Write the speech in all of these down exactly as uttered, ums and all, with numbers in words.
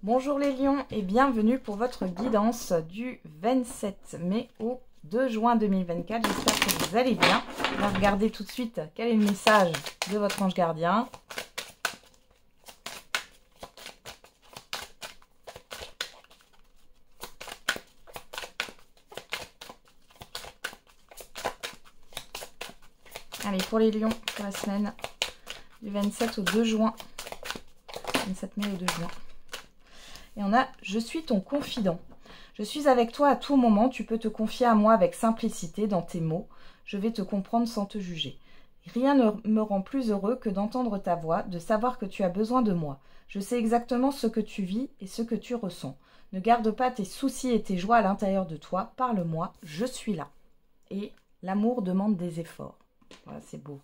Bonjour les lions et bienvenue pour votre guidance du vingt-sept mai au deux juin deux mille vingt-quatre. J'espère que vous allez bien. On va regarder tout de suite quel est le message de votre ange gardien. Allez, pour les lions, pour la semaine du vingt-sept au deux juin. vingt-sept mai au deux juin. Et on a « Je suis ton confident. Je suis avec toi à tout moment. Tu peux te confier à moi avec simplicité dans tes mots. Je vais te comprendre sans te juger. Rien ne me rend plus heureux que d'entendre ta voix, de savoir que tu as besoin de moi. Je sais exactement ce que tu vis et ce que tu ressens. Ne garde pas tes soucis et tes joies à l'intérieur de toi. Parle-moi, je suis là. » Et l'amour demande des efforts. Voilà, c'est beau.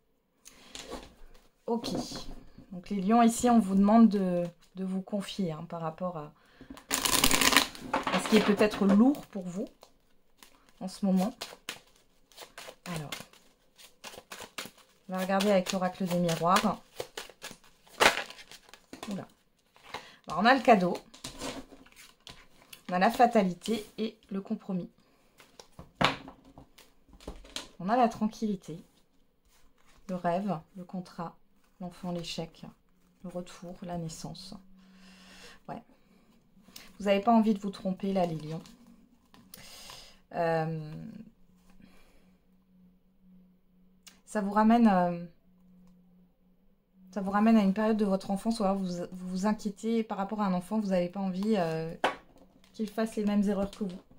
Ok. Donc les lions, ici, on vous demande de, de vous confier hein, par rapport à, à ce qui est peut-être lourd pour vous en ce moment. Alors, on va regarder avec l'oracle des miroirs. Oula. Alors, on a le cadeau, on a la fatalité et le compromis. On a la tranquillité, le rêve, le contrat, l'enfant, l'échec, le retour, la naissance. Ouais. Vous n'avez pas envie de vous tromper là, les lions. Euh, ça vous ramène, euh, ça vous ramène à une période de votre enfance où alors vous, vous vous inquiétez par rapport à un enfant, vous n'avez pas envie euh, qu'il fasse les mêmes erreurs que vous.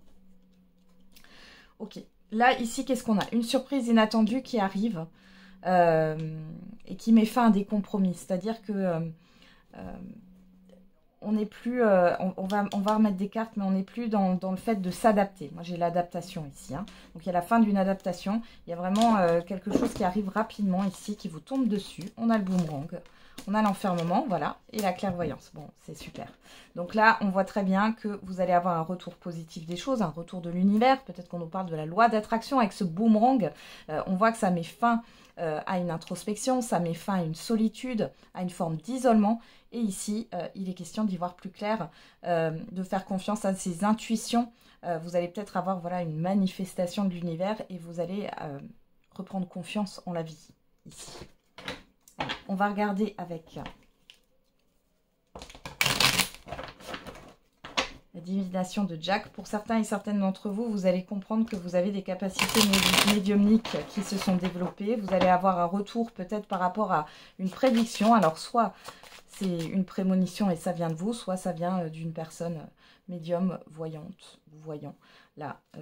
Ok. Là, ici, qu'est-ce qu'on a? Une surprise inattendue qui arrive. Euh, et qui met fin à des compromis, c'est-à-dire que euh, euh, on n'est plus, euh, on, on, va, on va remettre des cartes, mais on n'est plus dans, dans le fait de s'adapter. Moi j'ai l'adaptation ici, hein. Donc il y a la fin d'une adaptation, il y a vraiment euh, quelque chose qui arrive rapidement ici, qui vous tombe dessus. On a le boomerang, on a l'enfermement, voilà, et la clairvoyance. Bon, c'est super. Donc là, on voit très bien que vous allez avoir un retour positif des choses, un retour de l'univers. Peut-être qu'on nous parle de la loi d'attraction avec ce boomerang. Euh, on voit que ça met fin euh, à une introspection, ça met fin à une solitude, à une forme d'isolement. Et ici, euh, il est question d'y voir plus clair, euh, de faire confiance à ses intuitions. Euh, vous allez peut-être avoir voilà, une manifestation de l'univers et vous allez euh, reprendre confiance en la vie ici. Alors, on va regarder avec la divination de Jack. Pour certains et certaines d'entre vous, vous allez comprendre que vous avez des capacités médiumniques qui se sont développées. Vous allez avoir un retour peut-être par rapport à une prédiction. Alors, soit c'est une prémonition et ça vient de vous, soit ça vient d'une personne médium, voyante, ou voyant. Là, euh,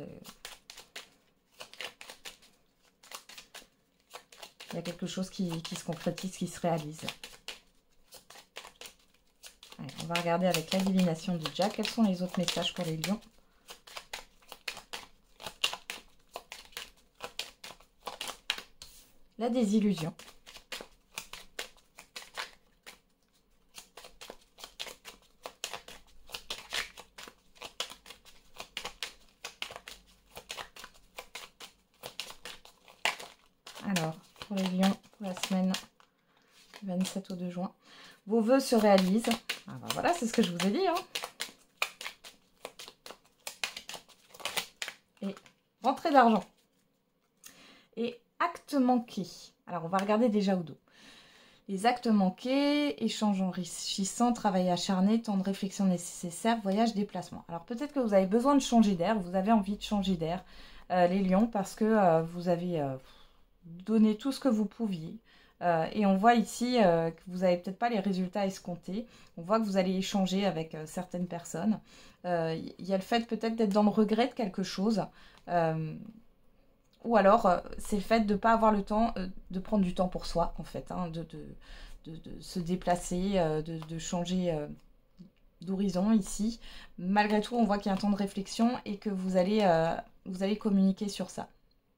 il y a quelque chose qui, qui se concrétise, qui se réalise. Allez, on va regarder avec la divination de Jack. Quels sont les autres messages pour les lions? La désillusion. Alors, pour les lions, pour la semaine du vingt-sept au deux juin, vos vœux se réalisent. Ah ben voilà, c'est ce que je vous ai dit. Hein. Et rentrée d'argent. Et actes manqués. Alors, on va regarder déjà au dos. Les actes manqués, échanges enrichissants, travail acharné, temps de réflexion nécessaire, voyage, déplacement. Alors, peut-être que vous avez besoin de changer d'air, vous avez envie de changer d'air, euh, les lions, parce que euh, vous avez... Euh, donner tout ce que vous pouviez. Euh, et on voit ici euh, que vous n'avez peut-être pas les résultats escomptés. On voit que vous allez échanger avec euh, certaines personnes. Il euh, y a le fait peut-être d'être dans le regret de quelque chose. Euh, ou alors, euh, c'est le fait de ne pas avoir le temps, euh, de prendre du temps pour soi, en fait. Hein, de, de, de, de se déplacer, euh, de, de changer euh, d'horizon ici. Malgré tout, on voit qu'il y a un temps de réflexion et que vous allez, euh, vous allez communiquer sur ça.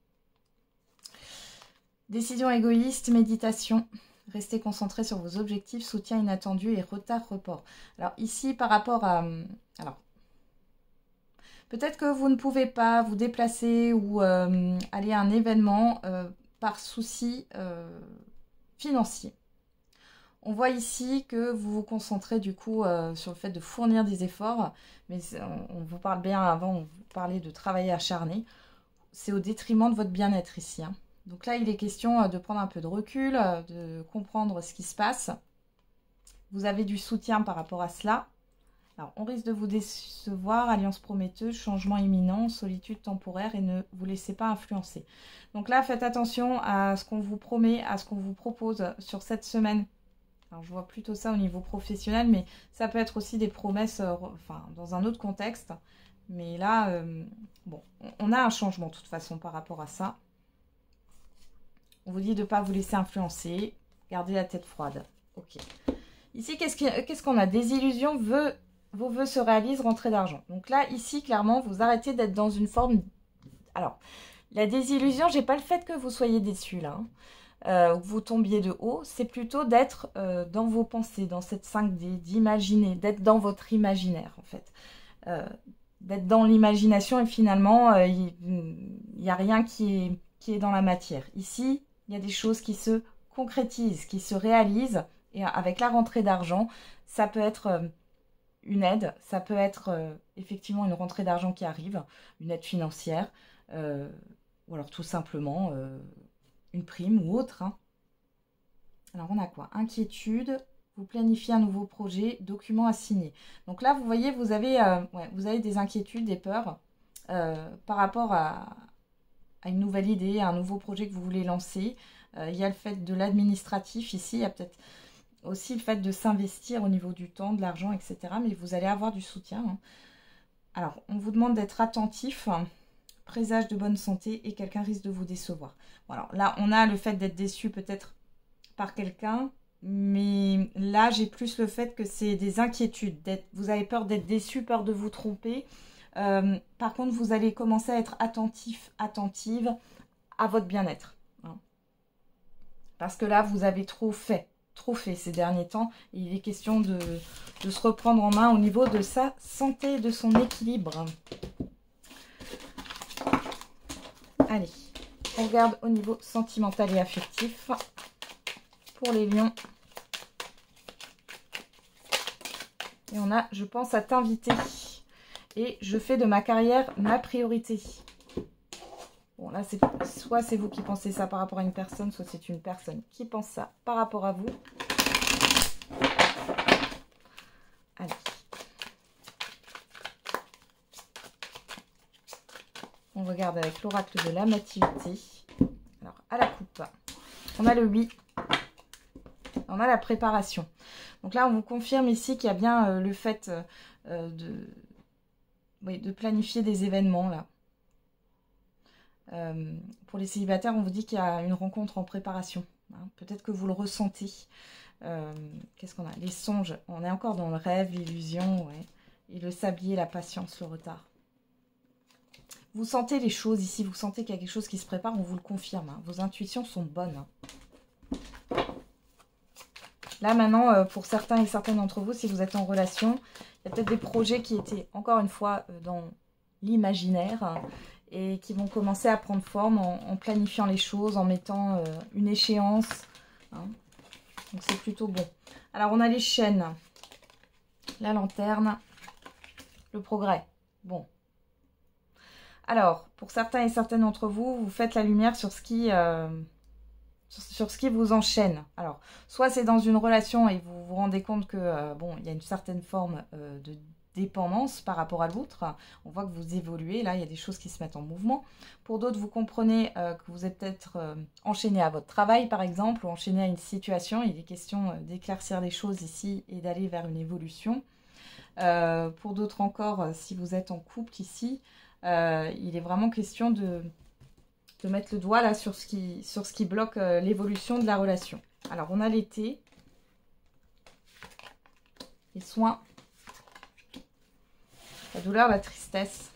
Décision égoïste, méditation, restez concentré sur vos objectifs, soutien inattendu et retard, report. Alors ici, par rapport à... Alors, peut-être que vous ne pouvez pas vous déplacer ou euh, aller à un événement euh, par souci euh, financier. On voit ici que vous vous concentrez du coup euh, sur le fait de fournir des efforts, mais on, on vous parle bien avant, on vous parlait de travailler acharné. C'est au détriment de votre bien-être ici. Hein. Donc là, il est question de prendre un peu de recul, de comprendre ce qui se passe. Vous avez du soutien par rapport à cela. Alors, on risque de vous décevoir, alliance prometteuse, changement imminent, solitude temporaire et ne vous laissez pas influencer. Donc là, faites attention à ce qu'on vous promet, à ce qu'on vous propose sur cette semaine. Alors, je vois plutôt ça au niveau professionnel, mais ça peut être aussi des promesses euh, enfin, dans un autre contexte. Mais là, euh, bon, on a un changement de toute façon par rapport à ça. On vous dit de ne pas vous laisser influencer, gardez la tête froide. Ok. Ici, qu'est-ce qu'on a? Des illusions, vœux, vos vœux se réalisent, rentrée d'argent. Donc là, ici, clairement, vous arrêtez d'être dans une forme... Alors, la désillusion, j'ai pas le fait que vous soyez déçus là, hein, euh, que vous tombiez de haut. C'est plutôt d'être euh, dans vos pensées, dans cette cinq D, d'imaginer, d'être dans votre imaginaire, en fait. Euh, d'être dans l'imagination et finalement, euh, il n'y a rien qui est, qui est dans la matière. Ici, il y a des choses qui se concrétisent, qui se réalisent. Et avec la rentrée d'argent, ça peut être euh, une aide, ça peut être euh, effectivement une rentrée d'argent qui arrive, une aide financière, euh, ou alors tout simplement euh, une prime ou autre. Hein. Alors on a quoi? Inquiétude, vous planifiez un nouveau projet, document à signer. Donc là, vous voyez, vous avez, euh, ouais, vous avez des inquiétudes, des peurs euh, par rapport à, à une nouvelle idée, à un nouveau projet que vous voulez lancer. Euh, il y a le fait de l'administratif ici, il y a peut-être aussi le fait de s'investir au niveau du temps, de l'argent, et cetera. Mais vous allez avoir du soutien. Hein. Alors, on vous demande d'être attentif, présage de bonne santé et quelqu'un risque de vous décevoir. Bon, alors là, on a le fait d'être déçu peut-être par quelqu'un, mais là, j'ai plus le fait que c'est des inquiétudes. Vous avez peur d'être déçu, peur de vous tromper. Euh, par contre, vous allez commencer à être attentif, attentive à votre bien-être. Hein. Parce que là, vous avez trop fait. trop fait ces derniers temps. Et il est question de, de se reprendre en main au niveau de sa santé, de son équilibre. Allez, on regarde au niveau sentimental et affectif pour les lions. Et on a, je pense, à t'inviter. Et je fais de ma carrière ma priorité. Bon, là, c'est soit c'est vous qui pensez ça par rapport à une personne, soit c'est une personne qui pense ça par rapport à vous. Allez. On regarde avec l'oracle de l'amativité. Alors, à la coupe, on a le oui. On a la préparation. Donc là, on vous confirme ici qu'il y a bien euh, le fait euh, de, oui, de planifier des événements, là. Euh, pour les célibataires, on vous dit qu'il y a une rencontre en préparation. Hein. Peut-être que vous le ressentez. Euh, Qu'est-ce qu'on a? Les songes. On est encore dans le rêve, l'illusion. Ouais. Et le sablier, la patience, le retard. Vous sentez les choses ici. Vous sentez qu'il y a quelque chose qui se prépare. On vous le confirme. Hein. Vos intuitions sont bonnes. Hein. Là, maintenant, euh, pour certains et certaines d'entre vous, si vous êtes en relation, il y a peut-être des projets qui étaient, encore une fois, euh, dans l'imaginaire. Hein, et qui vont commencer à prendre forme en, en planifiant les choses, en mettant euh, une échéance. Hein. Donc c'est plutôt bon. Alors on a les chaînes, la lanterne, le progrès. Bon. Alors, pour certains et certaines d'entre vous, vous faites la lumière sur ce qui, euh, sur, sur ce qui vous enchaîne. Alors, soit c'est dans une relation et vous vous rendez compte que euh, bon, il y a une certaine forme euh, de dépendance par rapport à l'autre. On voit que vous évoluez, là il y a des choses qui se mettent en mouvement. Pour d'autres, vous comprenez euh, que vous êtes peut-être euh, enchaîné à votre travail par exemple, ou enchaîné à une situation. Il est question euh, d'éclaircir les choses ici et d'aller vers une évolution. Euh, pour d'autres encore, euh, si vous êtes en couple ici, euh, il est vraiment question de, de mettre le doigt là sur ce qui, sur ce qui bloque euh, l'évolution de la relation. Alors on a l'été, les soins, la douleur, la tristesse.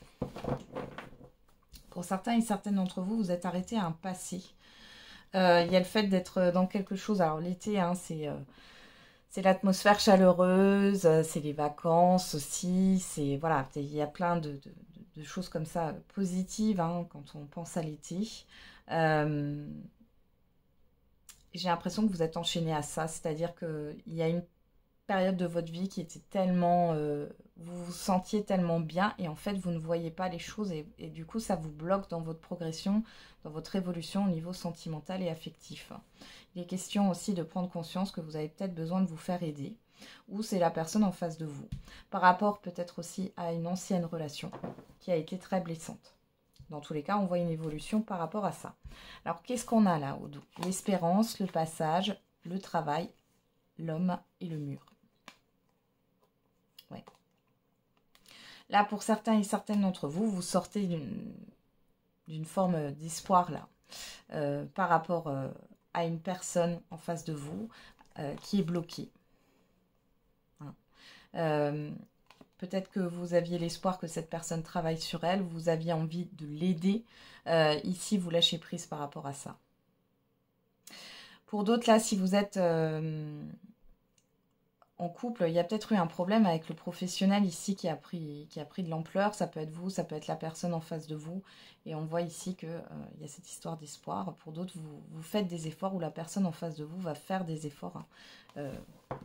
Pour certains et certaines d'entre vous, vous êtes arrêtés à un passé. Euh, il y a le fait d'être dans quelque chose. Alors l'été, hein, c'est euh, c'est l'atmosphère chaleureuse, c'est les vacances aussi. C'est voilà, il y a plein de, de, de choses comme ça positives hein, quand on pense à l'été. Euh, j'ai l'impression que vous êtes enchaîné à ça, c'est-à-dire qu'il y a une période de votre vie qui était tellement... Euh, vous vous sentiez tellement bien et en fait vous ne voyez pas les choses et, et du coup ça vous bloque dans votre progression, dans votre évolution au niveau sentimental et affectif. Il est question aussi de prendre conscience que vous avez peut-être besoin de vous faire aider ou c'est la personne en face de vous. Par rapport peut-être aussi à une ancienne relation qui a été très blessante. Dans tous les cas, on voit une évolution par rapport à ça. Alors qu'est-ce qu'on a là au dos? L'espérance, le passage, le travail, l'homme et le mur. Ouais. Là, pour certains et certaines d'entre vous, vous sortez d'une forme d'espoir là, euh, par rapport euh, à une personne en face de vous euh, qui est bloquée. Hein. Euh, Peut-être que vous aviez l'espoir que cette personne travaille sur elle, vous aviez envie de l'aider. Euh, ici, vous lâchez prise par rapport à ça. Pour d'autres, là, si vous êtes... Euh, en couple, il y a peut-être eu un problème avec le professionnel ici qui a pris, qui a pris de l'ampleur. Ça peut être vous, ça peut être la personne en face de vous. Et on voit ici qu'il euh, y a cette histoire d'espoir. Pour d'autres, vous, vous faites des efforts ou la personne en face de vous va faire des efforts hein, euh,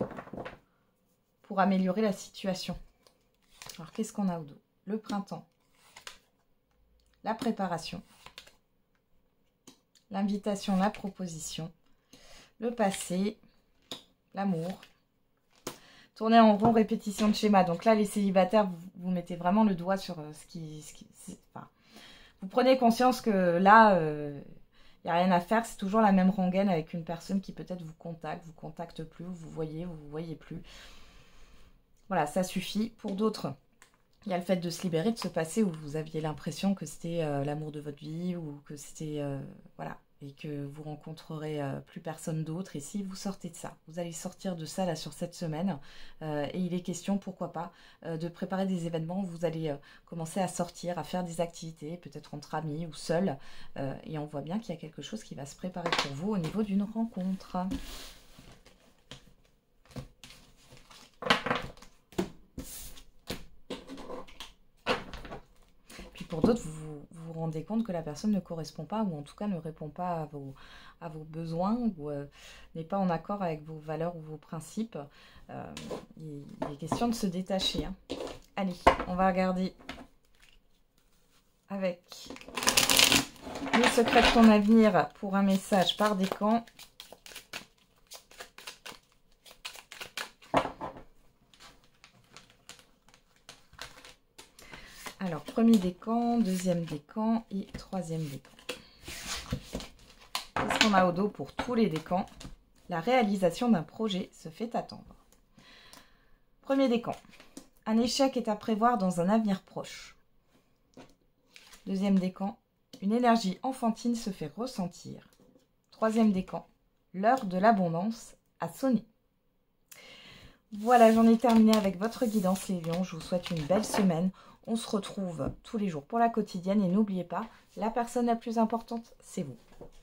pour améliorer la situation. Alors, qu'est-ce qu'on a au dos? Le printemps, la préparation, l'invitation, la proposition, le passé, l'amour. Tourner en rond, répétition de schéma. Donc là, les célibataires, vous, vous mettez vraiment le doigt sur euh, ce qui... Ce qui enfin, vous prenez conscience que là, il euh, n'y a rien à faire. C'est toujours la même rengaine avec une personne qui peut-être vous contacte, vous contacte plus, vous voyez, vous ne voyez plus. Voilà, ça suffit. Pour d'autres, il y a le fait de se libérer de ce passé où vous aviez l'impression que c'était euh, l'amour de votre vie ou que c'était... Euh, voilà. Et que vous rencontrerez euh, plus personne d'autre. Et si vous sortez de ça, vous allez sortir de ça là sur cette semaine. Euh, et il est question, pourquoi pas, euh, de préparer des événements où vous allez euh, commencer à sortir, à faire des activités, peut-être entre amis ou seul. Euh, et on voit bien qu'il y a quelque chose qui va se préparer pour vous au niveau d'une rencontre. Puis pour d'autres, vous vous vous rendez compte que la personne ne correspond pas ou en tout cas ne répond pas à vos, à vos besoins ou euh, n'est pas en accord avec vos valeurs ou vos principes. Euh, il, il est question de se détacher. Hein. Allez, on va regarder avec les secrets de ton avenir pour un message par décan. Alors, premier décan, deuxième décan et troisième décan. Qu'est-ce qu'on a au dos pour tous les décans? La réalisation d'un projet se fait attendre. Premier décan. Un échec est à prévoir dans un avenir proche. Deuxième décan. Une énergie enfantine se fait ressentir. Troisième décan. L'heure de l'abondance a sonné. Voilà, j'en ai terminé avec votre guidance les lions. Je vous souhaite une belle semaine. On se retrouve tous les jours pour la quotidienne et n'oubliez pas, la personne la plus importante, c'est vous.